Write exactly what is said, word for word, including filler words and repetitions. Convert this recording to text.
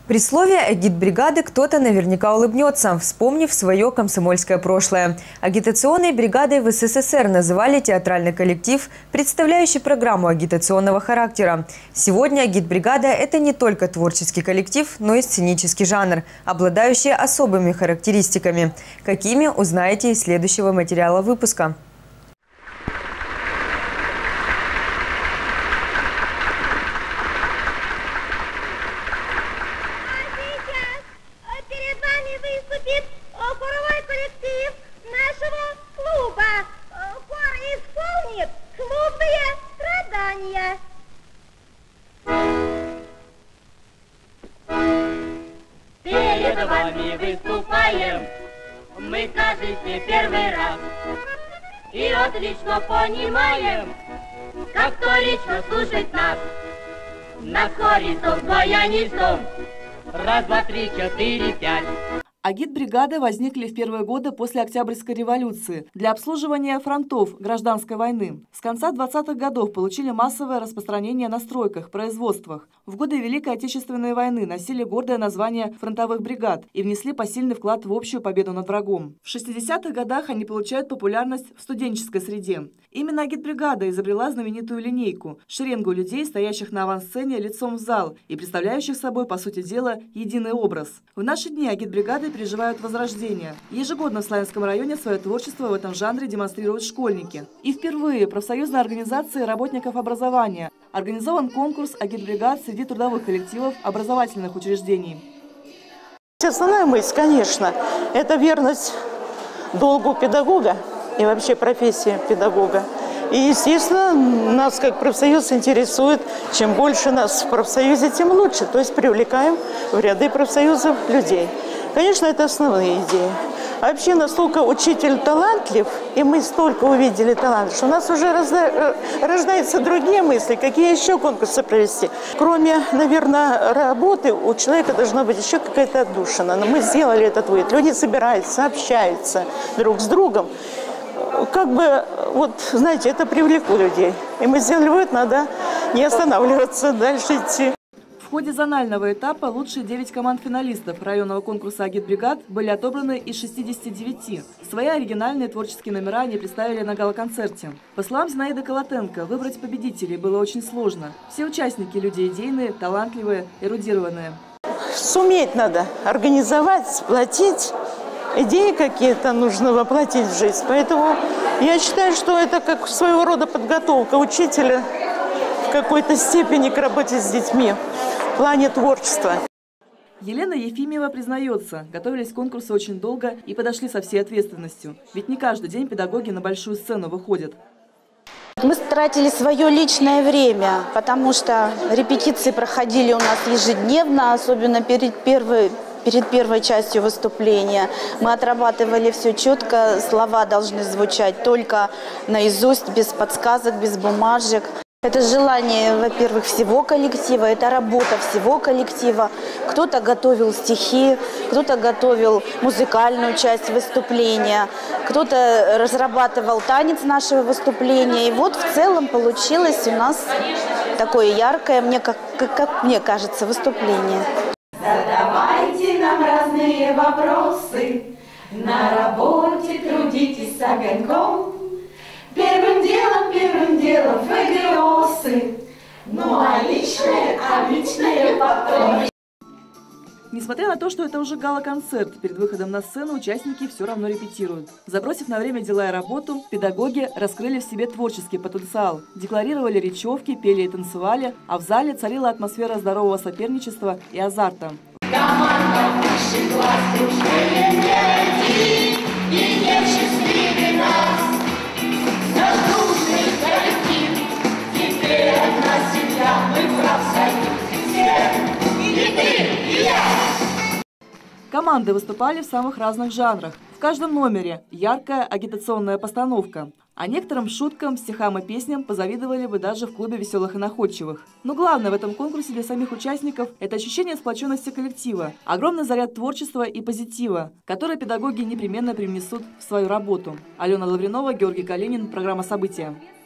При слове агитбригады кто-то наверняка улыбнется, вспомнив свое комсомольское прошлое. Агитационной бригадой в СССР называли театральный коллектив, представляющий программу агитационного характера. Сегодня агитбригада – это не только творческий коллектив, но и сценический жанр, обладающий особыми характеристиками. Какими, узнаете из следующего материала выпуска. Хоровой коллектив нашего клуба. Хор исполнит клубные страдания. Перед вами выступаем мы, кажется, первый раз. И отлично понимаем, как вторично слушать нас. На хоре сон двоя сон. Раз, два, три, четыре, пять. Агитбригады возникли в первые годы после Октябрьской революции для обслуживания фронтов гражданской войны. С конца двадцатых годов получили массовое распространение на стройках, производствах. В годы Великой Отечественной войны носили гордое название фронтовых бригад и внесли посильный вклад в общую победу над врагом. В шестидесятых годах они получают популярность в студенческой среде. Именно агитбригада изобрела знаменитую линейку – шеренгу людей, стоящих на авансцене лицом в зал и представляющих собой, по сути дела, единый образ. В наши дни агитбригады переживают возрождение. Ежегодно в Славянском районе свое творчество в этом жанре демонстрируют школьники. И впервые профсоюзной организации работников образования организован конкурс агитбригад среди трудовых коллективов образовательных учреждений. Основная мысль, конечно, это верность долгу педагога и вообще профессии педагога. И, естественно, нас как профсоюз интересует, чем больше нас в профсоюзе, тем лучше. То есть привлекаем в ряды профсоюзов людей. Конечно, это основные идеи. А вообще настолько учитель талантлив, и мы столько увидели талант, что у нас уже рождаются другие мысли, какие еще конкурсы провести. Кроме, наверное, работы, у человека должна быть еще какая-то отдушина. Но мы сделали этот вывод. Люди собираются, общаются друг с другом. Как бы, вот, знаете, это привлекло людей. И мы сделали вывод, надо не останавливаться, дальше идти. В ходе зонального этапа лучшие девять команд-финалистов районного конкурса агитбригад были отобраны из шестидесяти девяти. Свои оригинальные творческие номера они представили на гала-концерте. По словам Зинаиды Колотенко, выбрать победителей было очень сложно. Все участники – люди идейные, талантливые, эрудированные. Суметь надо организовать, сплотить. Идеи какие-то нужно воплотить в жизнь. Поэтому я считаю, что это как своего рода подготовка учителя в какой-то степени к работе с детьми в плане творчества. Елена Ефимова признается, готовились к конкурсу очень долго и подошли со всей ответственностью. Ведь не каждый день педагоги на большую сцену выходят. Мы тратили свое личное время, потому что репетиции проходили у нас ежедневно, особенно перед первой Перед первой частью выступления. Мы отрабатывали все четко, слова должны звучать только наизусть, без подсказок, без бумажек. Это желание, во-первых, всего коллектива, это работа всего коллектива. Кто-то готовил стихи, кто-то готовил музыкальную часть выступления, кто-то разрабатывал танец нашего выступления. И вот в целом получилось у нас такое яркое, мне, как, как мне кажется, выступление. Задавайте нам разные вопросы, на работе трудитесь с огоньком. Первым делом, первым делом фагиосы, ну а личное, а личное потом. Несмотря на то, что это уже гала-концерт, перед выходом на сцену участники все равно репетируют. Забросив на время дела и работу, педагоги раскрыли в себе творческий потенциал. Декларировали речевки, пели и танцевали, а в зале царила атмосфера здорового соперничества и азарта. Команда выше глаз, дружнее не один, и не счастливее нас. Наш дружный коллектив, теперь одна семья, мы в профсоюзе все, и ты, и я. Команды выступали в самых разных жанрах. В каждом номере яркая агитационная постановка. А некоторым шуткам, стихам и песням позавидовали бы даже в клубе веселых и находчивых. Но главное в этом конкурсе для самих участников – это ощущение сплоченности коллектива, огромный заряд творчества и позитива, который педагоги непременно привнесут в свою работу. Алена Лавринова, Георгий Калинин, программа «События».